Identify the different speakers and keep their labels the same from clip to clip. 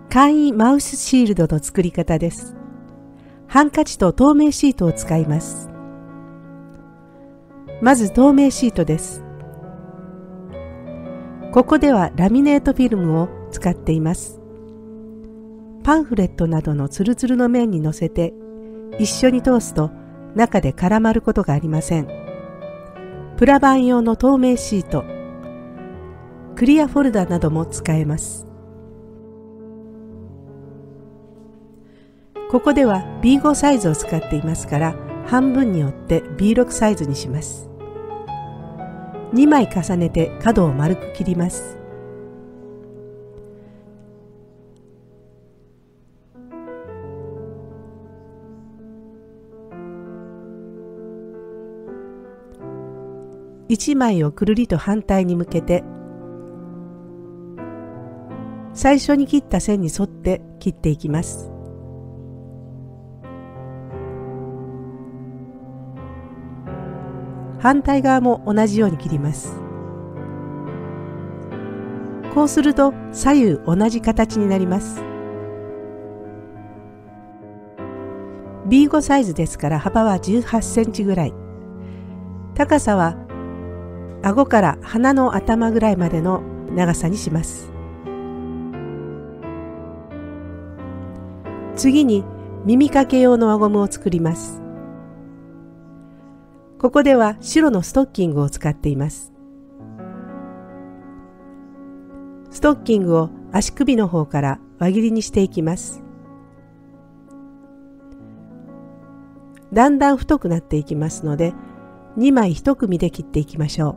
Speaker 1: 簡易マウスシールドの作り方です。ハンカチと透明シートを使います。まず透明シートです。ここではラミネートフィルムを使っています。パンフレットなどのツルツルの面に乗せて一緒に通すと中で絡まることがありません。プラバン用の透明シート、クリアフォルダなども使えます。ここでは B5 サイズを使っていますから半分に折って B6 サイズにします。2枚重ねて角を丸く切ります。1枚をくるりと反対に向けて最初に切った線に沿って切っていきます。反対側も同じように切ります。こうすると左右同じ形になります。B5 サイズですから幅は18センチぐらい。高さは顎から鼻の頭ぐらいまでの長さにします。次に耳掛け用の輪ゴムを作ります。ここでは白のストッキングを使っています。ストッキングを足首の方から輪切りにしていきます。だんだん太くなっていきますので、2枚1組で切っていきましょう。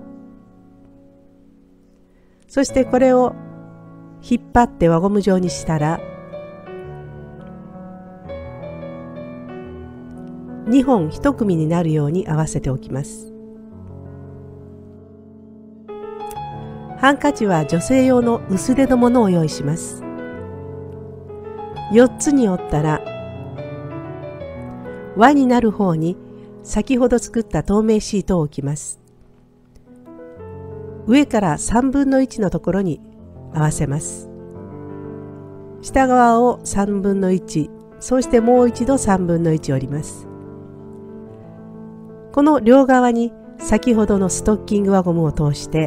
Speaker 1: そしてこれを引っ張って輪ゴム状にしたら、2本1組になるように合わせておきます。ハンカチは女性用の薄手のものを用意します。4つに折ったら輪になる方に先ほど作った透明シートを置きます。上から3分の1のところに合わせます。下側を3分の1、そしてもう一度3分の1折ります。この両側に先ほどのストッキング輪ゴムを通して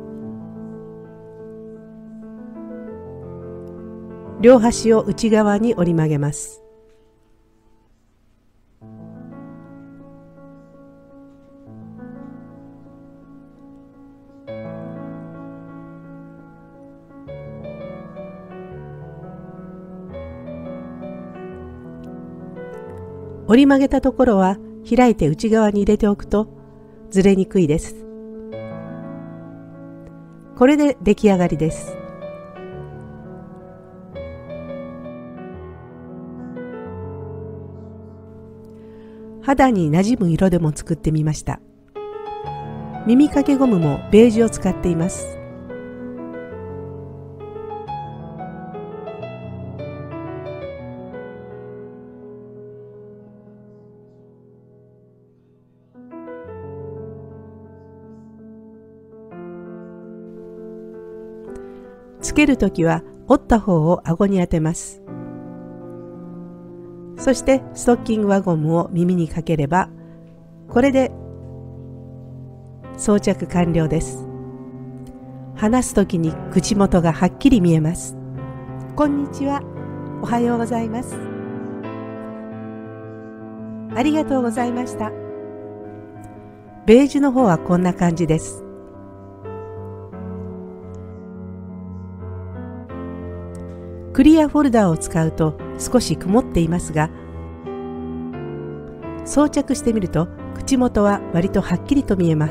Speaker 1: 両端を内側に折り曲げます。折り曲げたところは開いて内側に入れておくとずれにくいです。これで出来上がりです。肌になじむ色でも作ってみました。耳掛けゴムもベージュを使っています。つけるときは折った方を顎に当てます。そしてストッキング輪ゴムを耳にかければ、これで装着完了です。話すときに口元がはっきり見えます。こんにちは。おはようございます。ありがとうございました。ベージュの方はこんな感じです。クリアフォルダーを使うと少し曇っていますが、装着してみると口元は割とはっきりと見えます。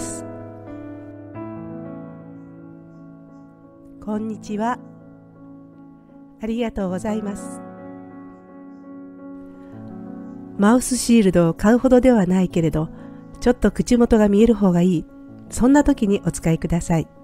Speaker 1: こんにちは。ありがとうございます。マウスシールドを買うほどではないけれど、ちょっと口元が見える方がいい。そんな時にお使いください。